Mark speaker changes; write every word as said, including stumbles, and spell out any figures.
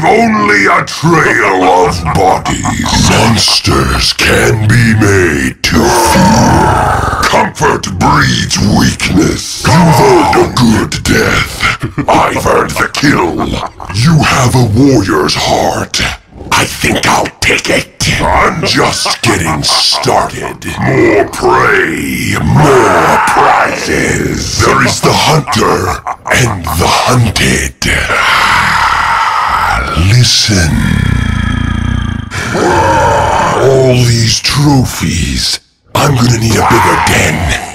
Speaker 1: leave only a trail of bodies. Monsters can be made to fear. Comfort breeds weakness. You've earned a good death. I've earned the kill. You have a warrior's heart. I think I'll take it. I'm just getting started. More prey, more prizes. There is the hunter and the hunted. Listen. All these trophies. I'm gonna need a bigger den.